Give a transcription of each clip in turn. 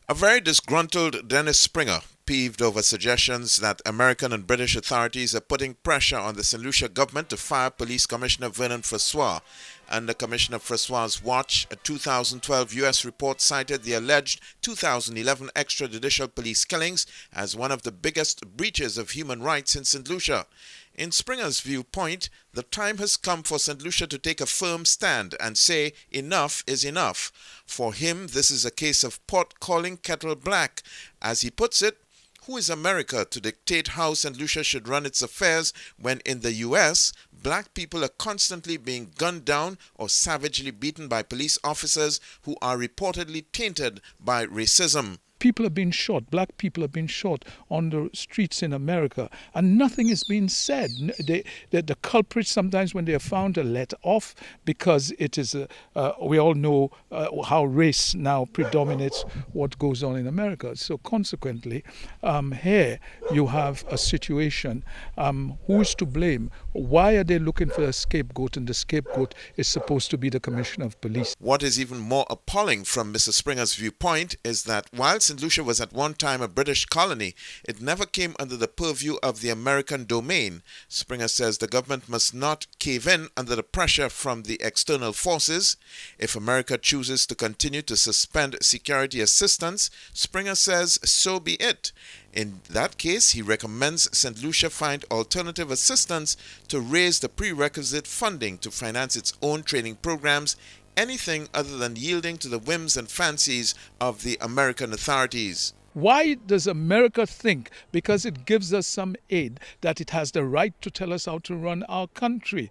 A very disgruntled Dennis Springer peeved over suggestions that American and British authorities are putting pressure on the St. Lucia government to fire Police Commissioner Vernon Francois. Under Commissioner Francois' watch, a 2012 U.S. report cited the alleged 2011 extrajudicial police killings as one of the biggest breaches of human rights in St. Lucia. In Springer's viewpoint, the time has come for St. Lucia to take a firm stand and say enough is enough. For him, this is a case of pot calling kettle black. As he puts it, who is America to dictate how St. Lucia should run its affairs when in the U.S., black people are constantly being gunned down or savagely beaten by police officers who are reportedly tainted by racism? People have been shot, black people have been shot on the streets in America, and nothing is being said. The culprits, sometimes when they are found, are let off because it is, we all know how race now predominates what goes on in America. So consequently, here you have a situation, who is to blame? Why are they looking for a scapegoat, and the scapegoat is supposed to be the Commissioner of Police? What is even more appalling from Mr. Springer's viewpoint is that while St. Lucia was at one time a British colony, it never came under the purview of the American domain. Springer says the government must not cave in under the pressure from the external forces. If America chooses to continue to suspend security assistance, Springer says so be it. In that case, he recommends St. Lucia find alternative assistance to raise the prerequisite funding to finance its own training programs, anything other than yielding to the whims and fancies of the American authorities. Why does America think, because it gives us some aid, that it has the right to tell us how to run our country?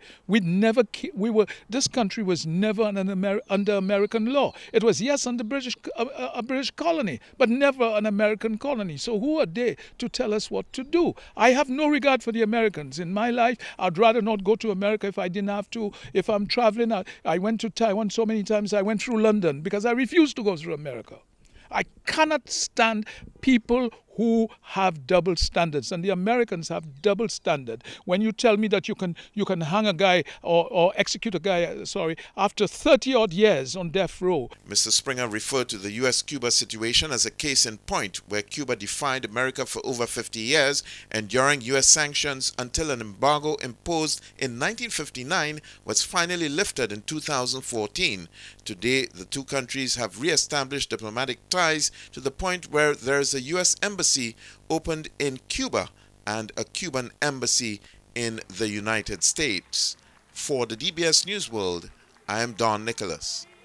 This country was never under American law. It was, yes, under a British colony, but never an American colony. So who are they to tell us what to do? I have no regard for the Americans. In my life, I'd rather not go to America if I didn't have to. If I'm traveling, I went to Taiwan so many times, I went through London because I refused to go through America. I cannot stand people who have double standards, and the Americans have double standard. When you tell me that you can hang a guy or execute a guy, after 30-odd years on death row. Mr. Springer referred to the U.S.-Cuba situation as a case in point, where Cuba defied America for over 50 years, enduring U.S. sanctions until an embargo imposed in 1959 was finally lifted in 2014. Today, the two countries have re-established diplomatic ties to the point where there is a U.S. embassy opened in Cuba and a Cuban embassy in the United States. For the DBS News World, I am Don Nicholas.